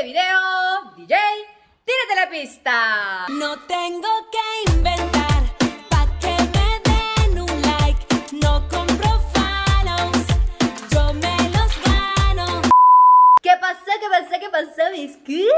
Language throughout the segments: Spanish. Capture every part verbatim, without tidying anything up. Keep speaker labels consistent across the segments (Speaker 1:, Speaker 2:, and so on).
Speaker 1: este video. D J, tírate la pista.
Speaker 2: No tengo que inventar pa' que me den un like. No compro follows, yo me los gano.
Speaker 1: ¿Qué pasa? ¿Qué pasa? ¿Qué pasa, mis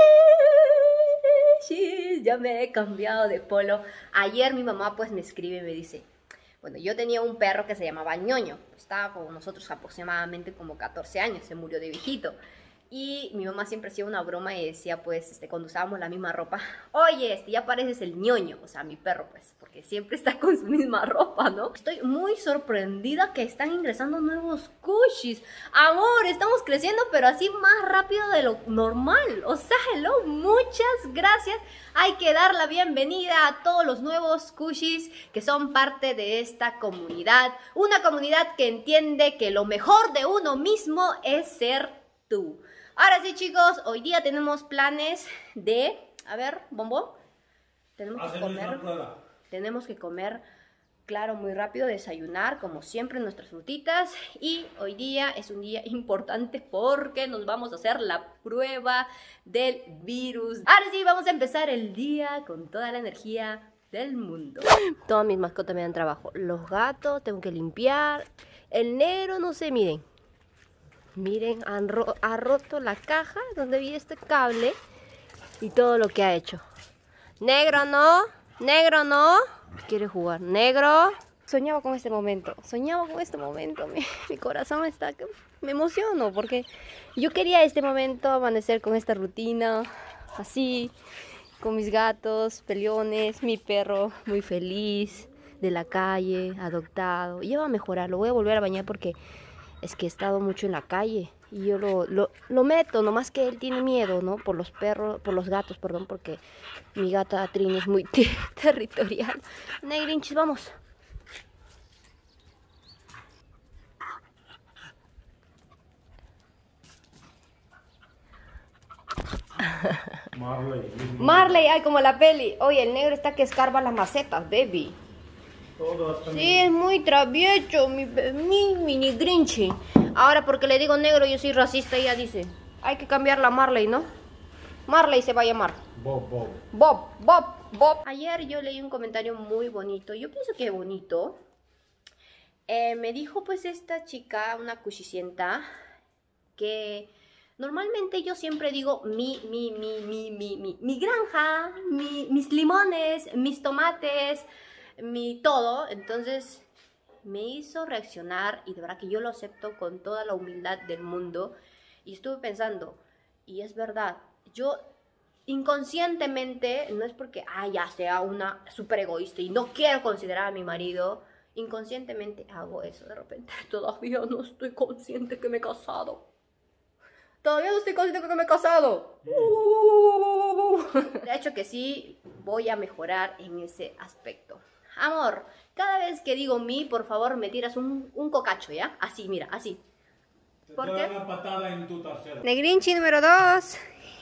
Speaker 1: cushis? Ya me he cambiado de polo. Ayer mi mamá pues me escribe y me dice, bueno, yo tenía un perro que se llamaba Ñoño. Estaba con nosotros aproximadamente como catorce años, se murió de viejito. Y mi mamá siempre hacía una broma y decía, pues, este, cuando usábamos la misma ropa, oye, este, ya pareces el Ñoño, o sea, mi perro, pues, porque siempre está con su misma ropa, ¿no? Estoy muy sorprendida que están ingresando nuevos cushis. Amor, estamos creciendo, pero así más rápido de lo normal. O sea, hello, muchas gracias. Hay que dar la bienvenida a todos los nuevos cushis que son parte de esta comunidad. Una comunidad que entiende que lo mejor de uno mismo es ser tú. Ahora sí, chicos, hoy día tenemos planes de... A ver, Bombo. Tenemos que comer... Tenemos que comer, claro, muy rápido, desayunar, como siempre, nuestras frutitas. Y hoy día es un día importante porque nos vamos a hacer la prueba del virus. Ahora sí, vamos a empezar el día con toda la energía del mundo. Todas mis mascotas me dan trabajo. Los gatos, tengo que limpiar. El negro, no sé, miren. Miren, han ro ha roto la caja donde vi este cable y todo lo que ha hecho. Negro, ¿no? Negro, ¿no? Quiere jugar. Negro. Soñaba con este momento. Soñaba con este momento. Mi, mi corazón está... Me emociono porque yo quería este momento amanecer con esta rutina. Así, con mis gatos, peleones, mi perro muy feliz, de la calle, adoptado. Y ya va a mejorar. Lo voy a volver a bañar porque... es que he estado mucho en la calle y yo lo, lo, lo meto, nomás que él tiene miedo, ¿no? Por los perros, por los gatos, perdón, porque mi gata Trini es muy territorial. Negrinchis, vamos.
Speaker 3: Marley.
Speaker 1: Marley, ay, como la peli. Oye, el negro está que escarba las macetas, baby. Sí, es muy travieso, mi, mi mini Grinchy. Ahora porque le digo negro yo soy racista, ella dice, hay que cambiar la Marley, ¿no? Marley se va a llamar
Speaker 3: Bob, Bob.
Speaker 1: Bob, Bob, Bob. Ayer yo leí un comentario muy bonito, yo pienso que bonito. eh, Me dijo pues esta chica, una cuchicienta, que normalmente yo siempre digo mi, mi, mi, mi, mi, mi, mi granja, mi, mis limones, mis tomates, mi todo. Entonces me hizo reaccionar y de verdad que yo lo acepto con toda la humildad del mundo. Y estuve pensando, y es verdad, yo inconscientemente, no es porque ah, ya sea una súper egoísta y no quiero considerar a mi marido, inconscientemente hago eso de repente. Todavía no estoy consciente que me he casado. Todavía no estoy consciente que me he casado. De hecho que sí voy a mejorar en ese aspecto. Amor, cada vez que digo mi, por favor, me tiras un, un cocacho, ¿ya? Así, mira, así.
Speaker 3: ¿Por qué? Una patada en tu trasero.
Speaker 1: Negrinchi número dos.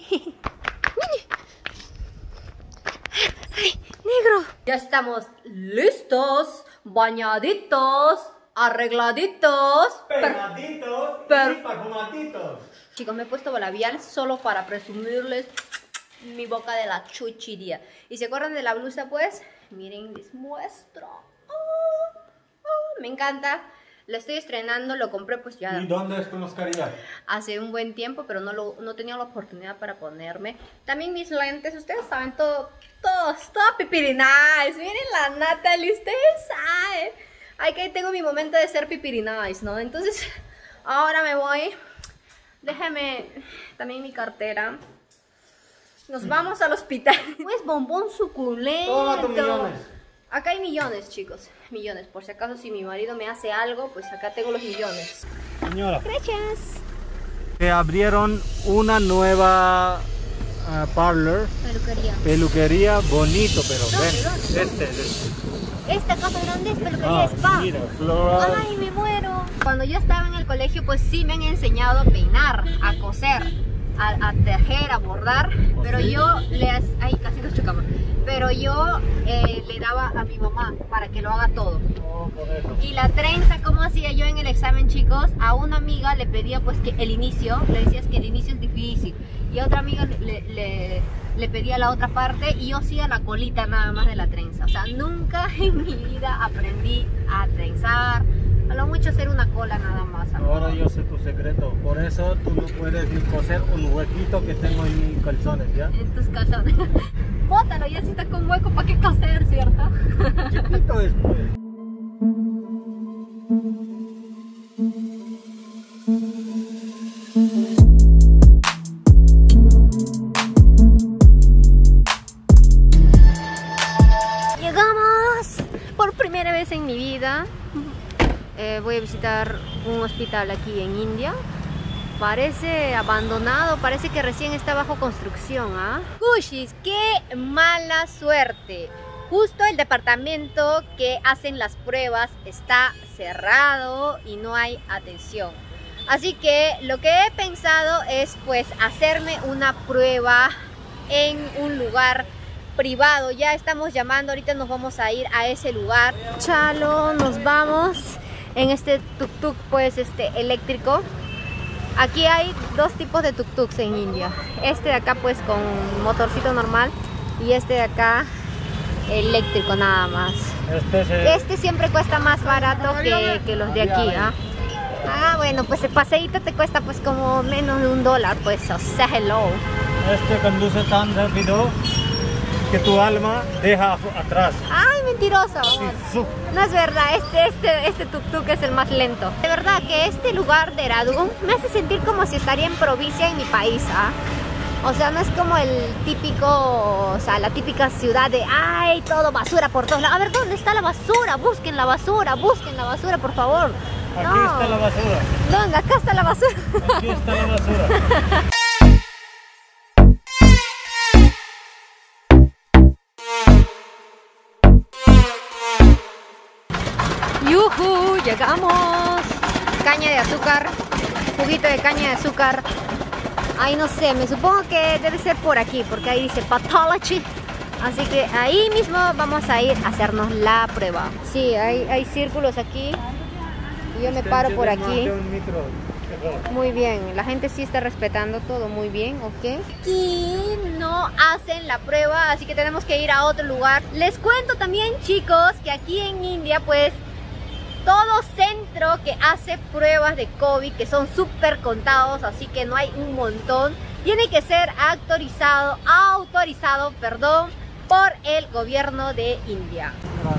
Speaker 1: Ay, negro. Ya estamos listos, bañaditos, arregladitos,
Speaker 3: Peinaditos
Speaker 1: per-
Speaker 3: y perfumaditos.
Speaker 1: Chicos, me he puesto labial solo para presumirles mi boca de la chuchiría. ¿Y se acuerdan de la blusa, pues? Miren, les muestro. Oh, oh, me encanta. La estoy estrenando, lo compré pues ya
Speaker 3: ¿Y dónde es tu mascarilla?
Speaker 1: hace un buen tiempo, pero no, lo, no tenía la oportunidad para ponerme. También mis lentes, ustedes saben, todo, todo, todo pipirinais. Miren la Natalie, ustedes saben. Ay, que tengo mi momento de ser pipirinais, ¿no? Entonces, ahora me voy. Déjame también mi cartera. Nos vamos al hospital. Pues bombón suculento.
Speaker 3: Toma tus millones.
Speaker 1: Acá hay millones, chicos. Millones. Por si acaso si mi marido me hace algo, pues acá tengo los millones.
Speaker 3: Señora.
Speaker 1: Gracias.
Speaker 3: Que abrieron una nueva uh, parlor.
Speaker 1: Peluquería.
Speaker 3: Peluquería bonito, pero
Speaker 1: ¿Dónde,
Speaker 3: ven.
Speaker 1: dónde?
Speaker 3: Este, este.
Speaker 1: Esta casa grande es peluquería
Speaker 3: Ah,
Speaker 1: spa.
Speaker 3: mira, floral.
Speaker 1: Ay, me muero. Cuando yo estaba en el colegio, pues sí me han enseñado a peinar, a coser. a, a tejer, a bordar, pero yo le ay, casi nos chocamos, pero yo eh, le daba a mi mamá para que lo haga todo.
Speaker 3: Oh, por eso.
Speaker 1: Y la trenza, ¿cómo hacía yo en el examen, chicos? A una amiga le pedía pues que el inicio, le decías que el inicio es difícil, y a otra amiga le, le, le pedía la otra parte, y yo hacía la colita nada más de la trenza. O sea, nunca en mi vida aprendí a trenzar, a lo mucho hacer una cola nada más.
Speaker 3: Ahora yo sé tu secreto, por eso tú no puedes ni coser un huequito que tengo en mis calzones, ¿ya?
Speaker 1: En tus calzones. Bótalo, ya si está con hueco, ¿para qué coser, cierto?
Speaker 3: Chiquito es, pues.
Speaker 1: Llegamos por primera vez en mi vida. Eh, voy a visitar un hospital aquí en India. Parece abandonado, parece que recién está bajo construcción, ¿ah? Cushis, qué mala suerte. Justo el departamento que hacen las pruebas está cerrado y no hay atención. Así que lo que he pensado es pues hacerme una prueba en un lugar privado. Ya estamos llamando, ahorita nos vamos a ir a ese lugar. Chalo, nos vamos en este tuk-tuk pues este eléctrico. Aquí hay dos tipos de tuk-tuks en India. Este de acá pues con motorcito normal y este de acá eléctrico nada más.
Speaker 3: Este, se...
Speaker 1: este siempre cuesta más barato que, que los de aquí, ¿ah? Ah, bueno, pues el paseíto te cuesta pues como menos de un dólar, pues, o sea, hello.
Speaker 3: Este conduce tan rápido que tu alma deja atrás.
Speaker 1: Ay, mentiroso.
Speaker 3: Sí, su-
Speaker 1: No es verdad, este, este, este tuk-tuk es el más lento. De verdad que este lugar de Dehradún me hace sentir como si estaría en provincia en mi país, ¿ah? O sea, no es como el típico, o sea, la típica ciudad de ay, todo basura por todos lados. A ver, ¿dónde está la basura? Busquen la basura, busquen la basura, por favor.
Speaker 3: Aquí
Speaker 1: No.
Speaker 3: está la basura.
Speaker 1: No, acá está la basura.
Speaker 3: Aquí está la basura.
Speaker 1: ¡Yujú! Llegamos. Caña de azúcar, juguito de caña de azúcar. Ay, no sé, me supongo que debe ser por aquí, porque ahí dice pathology. Así que ahí mismo vamos a ir a hacernos la prueba. Sí, hay, hay círculos aquí. Y yo me paro por aquí. Muy bien, la gente sí está respetando todo muy bien, ¿ok? Aquí no hacen la prueba, así que tenemos que ir a otro lugar. Les cuento también, chicos, que aquí en India, pues, todo centro que hace pruebas de COVID, que son súper contados, así que no hay un montón, tiene que ser autorizado, autorizado, perdón, por el gobierno de India.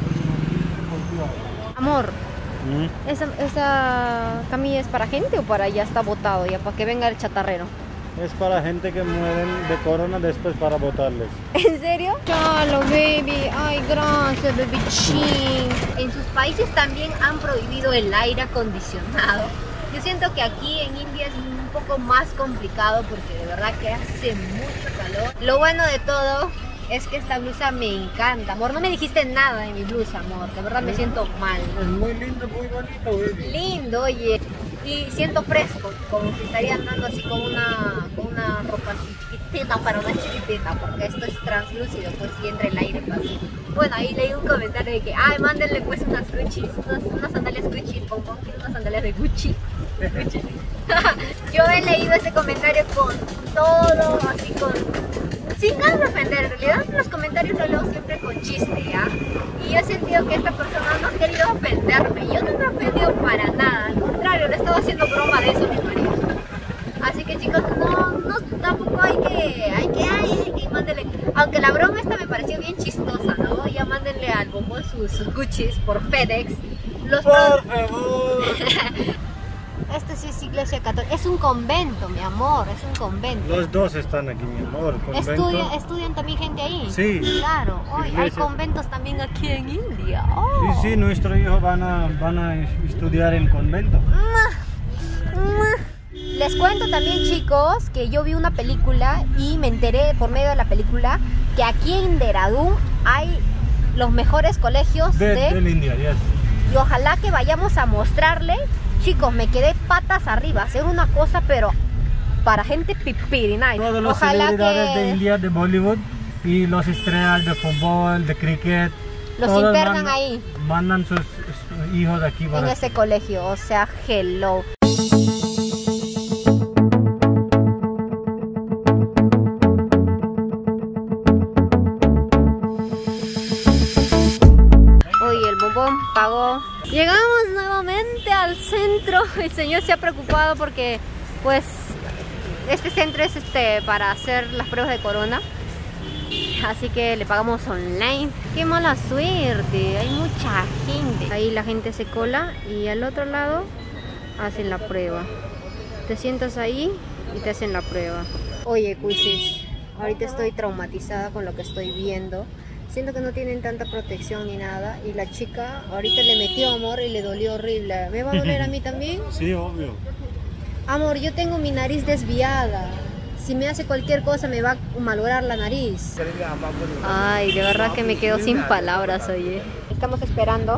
Speaker 1: Amor,
Speaker 3: ¿Mm?
Speaker 1: ¿esa, esa camilla es para gente o para ya está botado, ya para que venga el chatarrero?
Speaker 3: Es para gente que mueren de corona después para botarles.
Speaker 1: ¿En serio? Chalo, baby. Ay, gracias, baby chin. En sus países también han prohibido el aire acondicionado. Yo siento que aquí en India es un poco más complicado porque de verdad que hace mucho calor. Lo bueno de todo es que esta blusa me encanta. Amor, no me dijiste nada de mi blusa, amor. De verdad me siento mal.
Speaker 3: Es muy lindo, muy bonito, baby.
Speaker 1: Lindo, oye. Y siento fresco, como si estaría andando así con una, con una ropa así chiquitita para una chiquitita, porque esto es translúcido, pues y entra el aire fácil. Bueno, ahí leí un comentario de que, ay, mándenle pues unas Gucci, unas, unas sandalias Gucci, pongo unas sandalias de Gucci. De Gucci. Yo he leído ese comentario con todo, así con... sin ganas de ofender, en realidad los comentarios los leo siempre con chiste, ¿ya? Y yo he sentido que esta persona no ha querido ofenderme. Yo no me he ofendido para nada, al contrario, le estaba haciendo broma de eso a mi marido. Así que chicos, no, no, tampoco hay que, hay que, hay, hay que mándenle, aunque la broma esta me pareció bien chistosa, ¿no? Ya mándenle al bombón sus, sus Gucci's por FedEx. Los
Speaker 3: Por favor.
Speaker 1: Este sí es iglesia católica, es un convento, mi amor, es un convento.
Speaker 3: Los dos están aquí, mi amor. Convento.
Speaker 1: Estudia, ¿Estudian también gente ahí?
Speaker 3: Sí.
Speaker 1: Claro, hoy hay
Speaker 3: Iglesia.
Speaker 1: conventos también aquí en India. Oh.
Speaker 3: Sí, sí, nuestros hijos van a, van a estudiar en convento.
Speaker 1: Les cuento también, chicos, que yo vi una película y me enteré por medio de la película que aquí en Dehradún hay los mejores colegios
Speaker 3: De,
Speaker 1: de...
Speaker 3: del India, yes.
Speaker 1: Y ojalá que vayamos a mostrarle. Chicos, me quedé patas arriba, hacer una cosa pero para gente pipirina.
Speaker 3: Todos los
Speaker 1: Ojalá
Speaker 3: celebridades
Speaker 1: que
Speaker 3: de India, de Bollywood y los estrellas de fútbol, de cricket.
Speaker 1: los
Speaker 3: todos
Speaker 1: internan
Speaker 3: mandan,
Speaker 1: ahí,
Speaker 3: Mandan sus, sus hijos aquí
Speaker 1: en
Speaker 3: para...
Speaker 1: ese colegio. O sea, hello. Oye, el bombón pagó. Llegamos nuevamente al centro. El señor se ha preocupado porque, pues, este centro es este para hacer las pruebas de corona. Así que le pagamos online. Qué mala suerte, hay mucha gente. Ahí la gente se cola y al otro lado hacen la prueba. Te sientas ahí y te hacen la prueba. Oye, Cuisis, ahorita estoy traumatizada con lo que estoy viendo. Siento que no tienen tanta protección ni nada. Y la chica ahorita le metió amor y le dolió horrible. ¿Me va a doler a mí también?
Speaker 3: Sí, obvio.
Speaker 1: Amor, yo tengo mi nariz desviada. Si me hace cualquier cosa me va a malograr la nariz. Ay, de verdad que me quedo sin palabras, oye. Estamos esperando.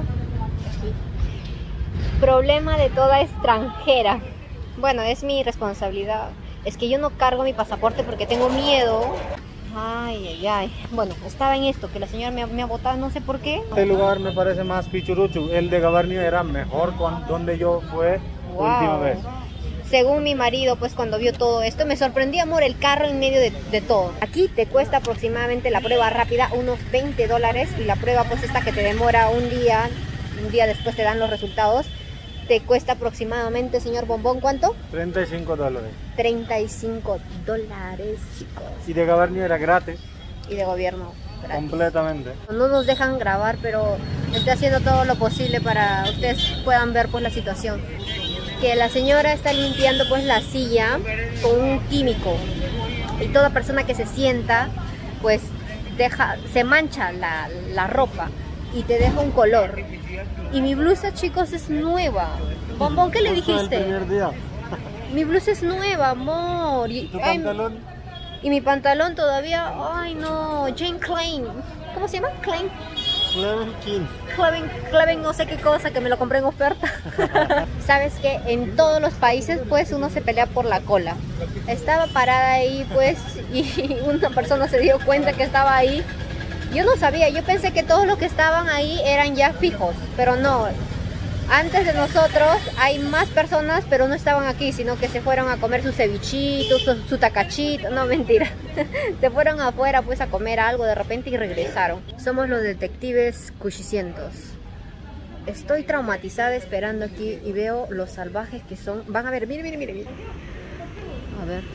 Speaker 1: Problema de toda extranjera. Bueno, es mi responsabilidad. Es que yo no cargo mi pasaporte porque tengo miedo. Ay, ay, ay. Bueno, estaba en esto, que la señora me, ha- me ha botado, no sé por qué.
Speaker 3: Este lugar me parece más pichuruchu. El de Gavarni era mejor con donde yo fue
Speaker 1: Wow.
Speaker 3: última vez.
Speaker 1: Según mi marido, pues cuando vio todo esto, me sorprendió, amor, el carro en medio de, de todo. Aquí te cuesta aproximadamente la prueba rápida unos veinte dólares y la prueba pues esta que te demora un día, un día después te dan los resultados, te cuesta aproximadamente, señor Bombón, ¿cuánto?
Speaker 3: treinta y cinco dólares.
Speaker 1: treinta y cinco dólares, chicos.
Speaker 3: Y de Gavarni era gratis,
Speaker 1: Y de gobierno. gratis.
Speaker 3: completamente.
Speaker 1: No nos dejan grabar, pero estoy haciendo todo lo posible para ustedes puedan ver pues la situación. Que la señora está limpiando pues la silla con un químico y toda persona que se sienta pues deja, se mancha la, la ropa y te deja un color. Y mi blusa, chicos, es nueva. Bombón, ¿qué le
Speaker 3: Justo el
Speaker 1: dijiste?
Speaker 3: primer día.
Speaker 1: Mi blusa es nueva, amor. Y,
Speaker 3: ¿Y tu
Speaker 1: ay,
Speaker 3: pantalón?
Speaker 1: y mi pantalón todavía, ay no, Jane Klein. ¿Cómo se llama? Klein.
Speaker 3: Cleven King.
Speaker 1: Cleven, Cleven no sé qué cosa, que me lo compré en oferta. Sabes que en todos los países pues uno se pelea por la cola. Estaba parada ahí pues y una persona se dio cuenta que estaba ahí. Yo no sabía, yo pensé que todos los que estaban ahí eran ya fijos, pero no. Antes de nosotros hay más personas, pero no estaban aquí, sino que se fueron a comer su cevichito, su, su tacachito. No, mentira. Se fueron afuera pues a comer algo de repente y regresaron. Somos los detectives cuchicientos. Estoy traumatizada esperando aquí y veo los salvajes que son. Van a ver, mire, mire, mire, mire. A ver.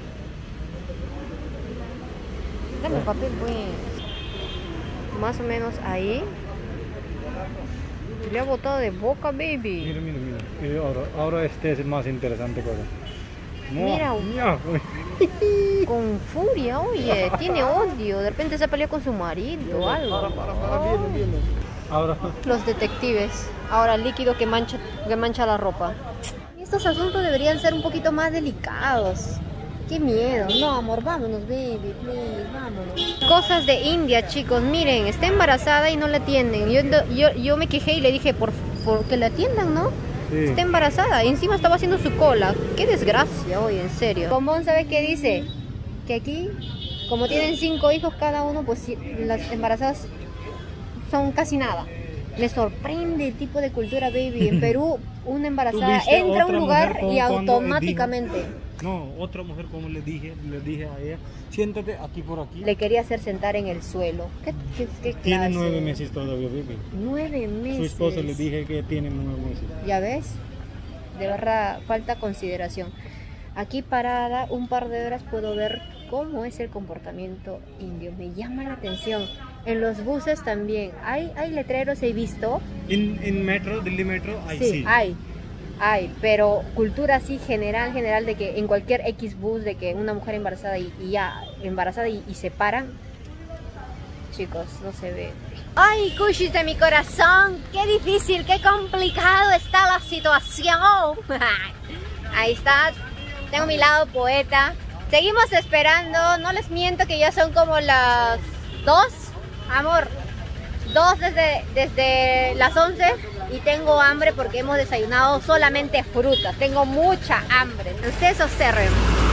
Speaker 1: Dame el papel, pues. Más o menos ahí. Le ha botado de boca, baby.
Speaker 3: Mira, mira, mira. Y ahora, ahora este es el más interesante cosa.
Speaker 1: Mira.
Speaker 3: Mira.
Speaker 1: Con furia, oye, tiene odio. De repente se peleó con su marido o algo.
Speaker 3: Para, para, para, viene, viene. Ahora.
Speaker 1: Los detectives. Ahora el líquido que mancha, que mancha la ropa. Estos asuntos deberían ser un poquito más delicados. Qué miedo. No, amor, vámonos, baby, please, vámonos. Cosas de India, chicos. Miren, está embarazada y no la atienden. Yo, yo, yo me quejé y le dije, por, por que la atiendan, ¿no?
Speaker 3: Sí.
Speaker 1: Está embarazada y encima estaba haciendo su cola. Qué desgracia, oye, en serio. Bombón, ¿sabes qué dice? Que aquí, como tienen cinco hijos cada uno, pues sí, las embarazadas son casi nada. Me sorprende el tipo de cultura, baby. En Perú, una embarazada
Speaker 3: ¿Tú viste
Speaker 1: entra a un
Speaker 3: otra
Speaker 1: lugar
Speaker 3: mujer como
Speaker 1: y
Speaker 3: cuando
Speaker 1: automáticamente
Speaker 3: No, otra mujer como le dije, le dije a ella, siéntate aquí por aquí.
Speaker 1: le quería hacer sentar en el suelo. ¿Qué, qué, qué
Speaker 3: Tiene
Speaker 1: clase?
Speaker 3: nueve meses todavía, baby.
Speaker 1: Nueve meses.
Speaker 3: Su esposo le dije que tiene nueve meses.
Speaker 1: ¿Ya ves? De verdad, falta consideración. Aquí parada un par de horas puedo ver cómo es el comportamiento indio. Me llama la atención. En los buses también. Hay, hay letreros, he visto.
Speaker 3: En, en metro, Delhi Metro, ahí
Speaker 1: Sí,
Speaker 3: sí.
Speaker 1: hay. Hay, pero cultura así general, general de que en cualquier X bus de que una mujer embarazada y, y ya embarazada y, y se paran. Chicos, no se ve. Ay, cushis de mi corazón, qué difícil, qué complicado está la situación. Ahí está, tengo mi lado poeta. Seguimos esperando, no les miento que ya son como las dos, amor, dos desde, desde las once y tengo hambre porque hemos desayunado solamente frutas. Tengo mucha hambre. Ustedes observen.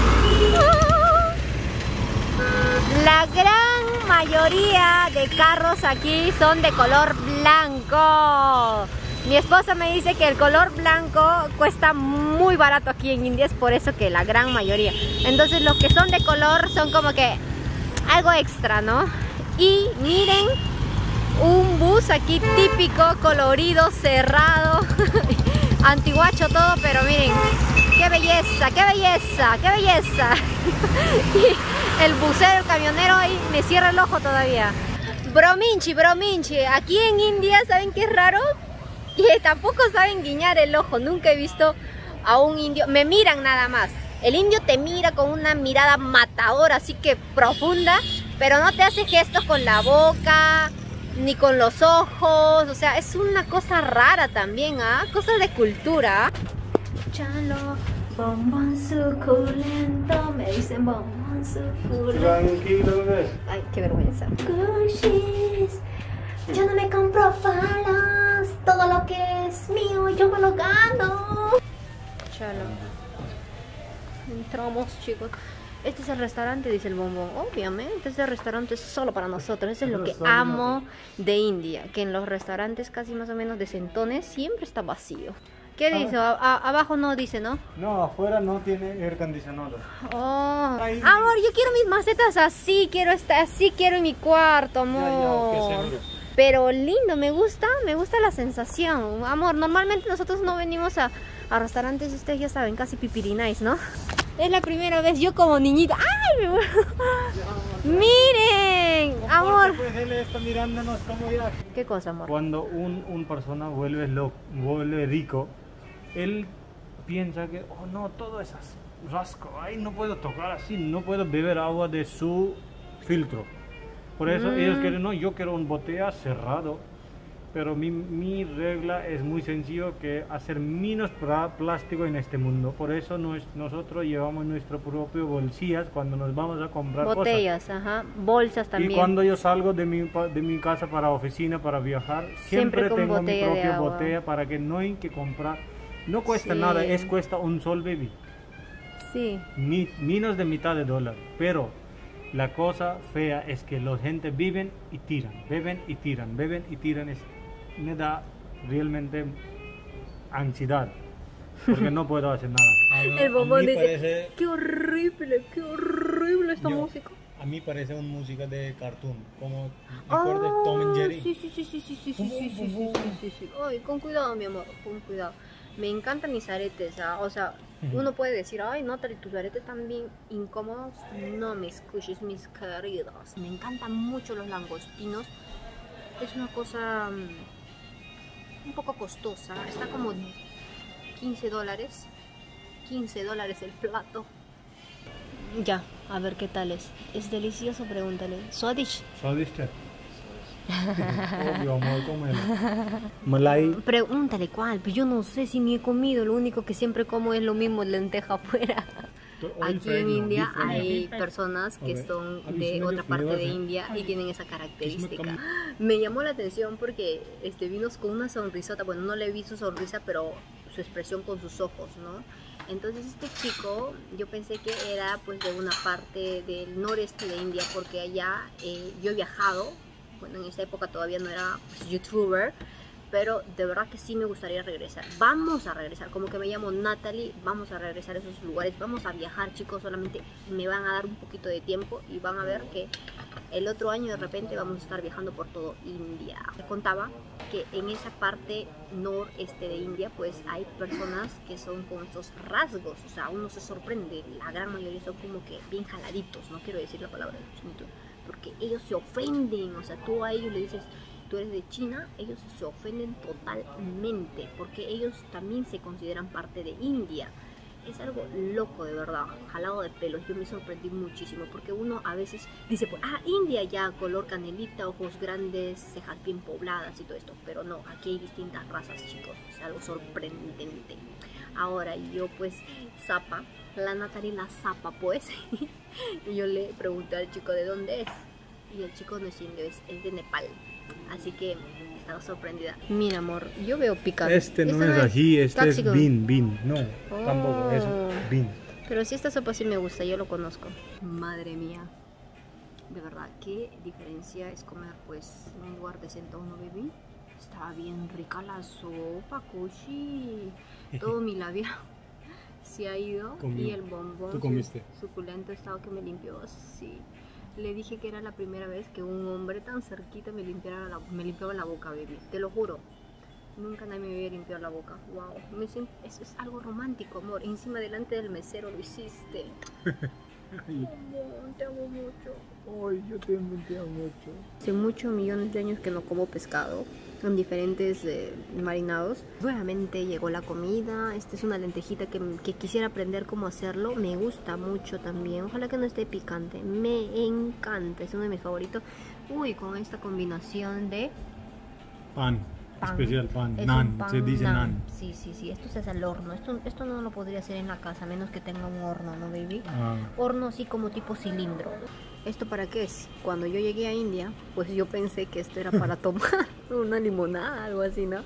Speaker 1: La gran mayoría de carros aquí son de color blanco. Mi esposa me dice que el color blanco cuesta muy barato aquí en India, es por eso que la gran mayoría. Entonces los que son de color son como que algo extra, ¿no? Y miren, un bus aquí típico, colorido, cerrado, antiguacho todo, pero miren, qué belleza, qué belleza, qué belleza. Y el busero, el camionero ahí me cierra el ojo todavía. Brominchi, brominchi, aquí en India, ¿saben qué es raro? Y tampoco saben guiñar el ojo. Nunca he visto a un indio, me miran nada más. El indio te mira con una mirada matadora, así que profunda, pero no te hace gestos con la boca, ni con los ojos. O sea, es una cosa rara también, ¿ah? ¿eh? Cosas de cultura. Chalo, bombón suculento, me dicen bombón suculento.
Speaker 3: Tranquilo, bebé.
Speaker 1: Ay, qué vergüenza. Gushis, yo no me compro falas, todo lo que es mío yo me lo gano. Chalo. Entramos, chicos. Este es el restaurante, dice el bombón. Obviamente, este restaurante es solo para nosotros. Eso es lo que amo de India, que en los restaurantes casi más o menos decentones siempre está vacío. ¿Qué dice? A, a, abajo no dice, ¿no?
Speaker 3: No, afuera no tiene aire acondicionado.
Speaker 1: Oh, Ahí. Amor, yo quiero mis macetas así, quiero estar así, quiero en mi cuarto, amor. Ya, ya, okay, pero lindo, me gusta, me gusta la sensación. Amor, normalmente nosotros no venimos a, a restaurantes, ustedes ya saben, casi pipirinais, ¿no? Es la primera vez yo como niñita. ¡Ay, me muero! ¡Miren! Amor.
Speaker 3: Pues él está mirándonos como ya.
Speaker 1: ¿Qué cosa, amor?
Speaker 3: Cuando un, un persona vuelve, lo, vuelve rico, él piensa que, oh no, todo es rasco. Ay, no puedo tocar así, no puedo beber agua de su filtro. Por eso mm. ellos quieren, no, yo quiero un botella cerrado. Pero mi, mi regla es muy sencillo, que hacer menos plástico en este mundo. Por eso nos, nosotros llevamos nuestro propio bolsillas cuando nos vamos a comprar
Speaker 1: botellas,
Speaker 3: cosas.
Speaker 1: Ajá, bolsas también.
Speaker 3: Y cuando yo salgo de mi, de mi casa para oficina, para viajar, siempre, siempre tengo mi propia botella para que no hay que comprar. No cuesta sí. nada, es cuesta un sol, baby.
Speaker 1: Sí.
Speaker 3: Ni, menos de mitad de dólar. Pero la cosa fea es que la gente viven y tiran, beben y tiran, beben y tiran. Es, me da realmente ansiedad porque no puedo hacer nada.
Speaker 1: El bombón dice, parece... qué horrible, qué horrible esta
Speaker 3: Yo,
Speaker 1: música.
Speaker 3: A mí parece una música de cartoon, como recuerdas oh, Tom and Jerry.
Speaker 1: Sí, sí, sí, sí, sí, sí, sí, sí, sí, sí, sí, sí. Ay, con cuidado, mi amor, con cuidado. Me encantan mis aretes, ¿ah? O sea, uno puede decir, ay, Natalie, tus aretes están bien incómodos. No me escuches, mis queridos. Me encantan mucho los langostinos. Es una cosa un poco costosa, está como quince dólares, quince dólares el plato. Ya, a ver qué tal es. ¿Es delicioso? Pregúntale. ¿Swadish?
Speaker 3: ¿Swadish? Obvio, amor, cómelo. Malay.
Speaker 1: Pregúntale cuál, pues yo no sé si ni he comido, lo único que siempre como es lo mismo, lenteja afuera. Aquí en India hay personas que son de otra parte de India y tienen esa característica. Me llamó la atención porque este vino con una sonrisota, bueno, no le vi su sonrisa, pero su expresión con sus ojos, ¿no? Entonces este chico, yo pensé que era pues de una parte del noreste de India, porque allá eh, yo he viajado, bueno, en esa época todavía no era pues, youtuber, pero de verdad que sí me gustaría regresar. Vamos a regresar, como que me llamo Natalie, vamos a regresar a esos lugares, vamos a viajar, chicos, solamente me van a dar un poquito de tiempo y van a ver que el otro año de repente vamos a estar viajando por todo India. Me contaba que en esa parte noreste de India pues hay personas que son con estos rasgos, o sea, uno se sorprende, la gran mayoría son como que bien jaladitos, no quiero decir la palabra porque ellos se ofenden, o sea, tú a ellos le dices, tú eres de China, ellos se ofenden totalmente, porque ellos también se consideran parte de India. Es algo loco, de verdad, jalado de pelos. Yo me sorprendí muchísimo, porque uno a veces dice, pues, ah, India ya, color canelita, ojos grandes, cejas bien pobladas y todo esto, pero no, aquí hay distintas razas, chicos, es algo sorprendente. Ahora, yo pues, zapa, la Natalie la zapa, pues, y yo le pregunté al chico de dónde es, y el chico no es indio, es, es de Nepal. Así que estaba sorprendida. Mira, amor, yo veo picante.
Speaker 3: Este no, este no es ají, este es bean, bean. No, oh. tampoco, es bean.
Speaker 1: Pero sí, esta sopa sí me gusta, yo lo conozco. Madre mía. De verdad, qué diferencia es comer pues en un lugar decente, ¿no, baby? Está bien rica la sopa, Kushi. Todo mi labia se ha ido.
Speaker 3: Comí.
Speaker 1: Y el bombón
Speaker 3: ¿Tú comiste?
Speaker 1: suculento estaba que me limpió así. Le dije que era la primera vez que un hombre tan cerquita me limpiara la, me limpiaba la boca, baby. Te lo juro. Nunca nadie me había limpiado la boca. Wow, me siento, eso es algo romántico, amor. Encima delante del mesero lo hiciste. Amor, te amo mucho.
Speaker 3: Ay, yo también te amo mucho.
Speaker 1: Hace muchos millones de años que no como pescado en diferentes eh, marinados. Nuevamente llegó la comida. Esta es una lentejita que, que quisiera aprender cómo hacerlo. Me gusta mucho también. Ojalá que no esté picante. Me encanta. Es uno de mis favoritos. Uy, con esta combinación de
Speaker 3: Pan.
Speaker 1: pan.
Speaker 3: Especial pan.
Speaker 1: Es
Speaker 3: Nan.
Speaker 1: un pan
Speaker 3: Se dice nan.
Speaker 1: Sí, sí, sí. Esto se hace al horno. Esto, esto no lo podría hacer en la casa, a menos que tenga un horno, ¿no, baby?
Speaker 3: Ah.
Speaker 1: Horno así como tipo cilindro. ¿Esto para qué es? Cuando yo llegué a India, pues yo pensé que esto era para tomar una limonada, algo así, ¿no?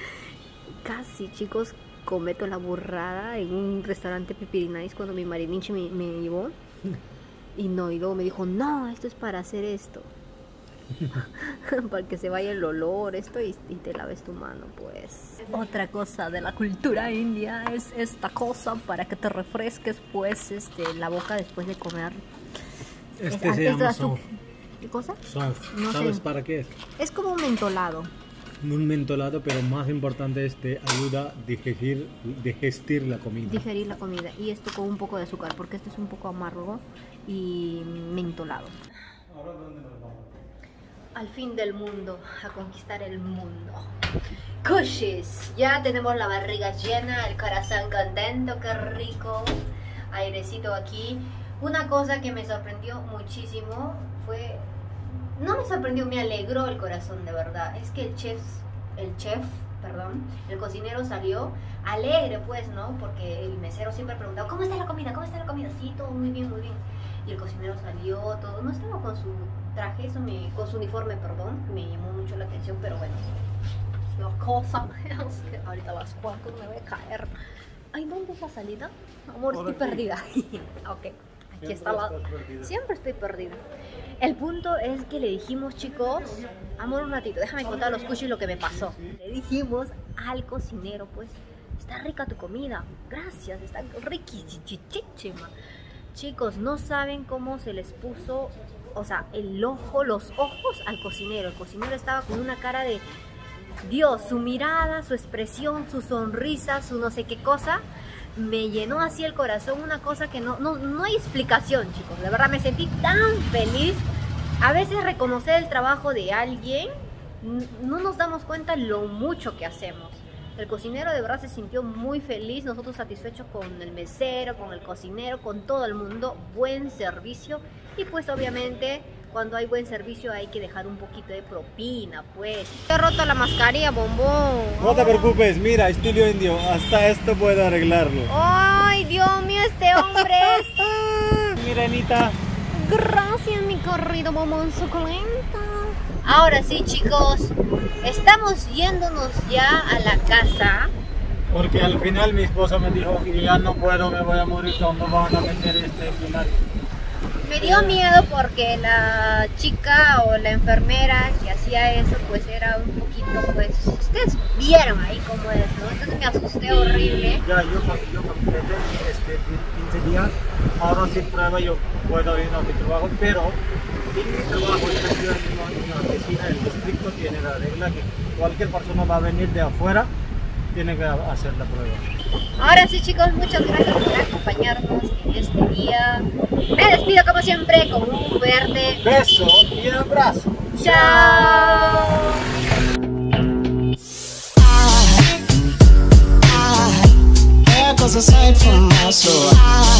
Speaker 1: Casi, chicos, cometo la burrada en un restaurante Pipirinais cuando mi marininche me, me llevó. Y no, y luego me dijo, no, esto es para hacer esto. Para que se vaya el olor, esto, y, y te laves tu mano, pues. Otra cosa de la cultura india es esta cosa para que te refresques, pues, este, la boca después de comer.
Speaker 3: Este
Speaker 1: Es-
Speaker 3: se
Speaker 1: es
Speaker 3: llama
Speaker 1: azúcar.
Speaker 3: soft.
Speaker 1: ¿Qué cosa?
Speaker 3: Soft.
Speaker 1: No
Speaker 3: ¿Sabes
Speaker 1: sé.
Speaker 3: para qué es?
Speaker 1: Es como un mentolado.
Speaker 3: Un mentolado, pero más importante es te ayuda a digerir, digestir la comida.
Speaker 1: Digerir la comida. Y esto con un poco de azúcar, porque este es un poco amargo y mentolado.
Speaker 3: ¿Ahora dónde nos vamos?
Speaker 1: Al fin del mundo, a conquistar el mundo. Cushis, ya tenemos la barriga llena, el corazón contento, qué rico. Airecito aquí. Una cosa que me sorprendió muchísimo fue... No me sorprendió, me alegró el corazón, de verdad. Es que el chef, el chef, perdón, el cocinero salió alegre, pues, ¿no? Porque el mesero siempre preguntaba, ¿cómo está la comida? ¿Cómo está la comida? Sí, todo muy bien, muy bien. Y el cocinero salió, todo, no estaba con su traje, eso me, con su uniforme, perdón, me llamó mucho la atención, pero bueno, la cosa es que ahorita a las cuatro me voy a caer. Ay, ¿dónde es la salida? Amor,
Speaker 3: Por
Speaker 1: estoy
Speaker 3: aquí.
Speaker 1: perdida. Ok, aquí
Speaker 3: Siempre
Speaker 1: está la...
Speaker 3: estás perdida.
Speaker 1: Siempre estoy perdida. El punto es que le dijimos, chicos, amor, un ratito, déjame contar a los cuchis lo que me pasó. Le dijimos al cocinero, pues, está rica tu comida, gracias, está riquísima. Chicos, no saben cómo se les puso, o sea, el ojo, los ojos al cocinero. El cocinero estaba con una cara de Dios, su mirada, su expresión, su sonrisa, su no sé qué cosa, me llenó así el corazón, una cosa que no, no, no hay explicación, chicos. De verdad me sentí tan feliz. A veces reconocer el trabajo de alguien, n- no nos damos cuenta lo mucho que hacemos. El cocinero de verdad se sintió muy feliz, nosotros satisfechos con el mesero, con el cocinero, con todo el mundo. Buen servicio. Y pues obviamente cuando hay buen servicio hay que dejar un poquito de propina, pues. He roto la mascarilla, bombón.
Speaker 3: No te preocupes, mira, estilo indio, hasta esto puedo arreglarlo.
Speaker 1: Ay, Dios mío, este hombre es...
Speaker 3: Mira, Anita.
Speaker 1: Gracias, mi querido bombón suculento. Ahora sí, chicos, estamos yéndonos ya a la casa.
Speaker 3: Porque al final mi esposa me dijo que ya no puedo, me voy a morir cuando van a meter este final.
Speaker 1: Me dio miedo porque la chica o la enfermera que hacía eso pues era un poquito, pues, ustedes vieron ahí cómo es, ¿no? Entonces me asusté horrible.
Speaker 3: Ya, yo, yo completé este, quince días, ahora sin prueba yo puedo ir a mi trabajo, pero en mi trabajo yo estoy en una oficina, el distrito tiene la regla que cualquier persona va a venir de afuera, tiene que hacer la prueba.
Speaker 1: Ahora sí, chicos, muchas gracias por acompañarnos en este día. Me despido como siempre con un fuerte
Speaker 3: Beso y abrazo.
Speaker 1: chao.
Speaker 4: There goes a sight from my soul.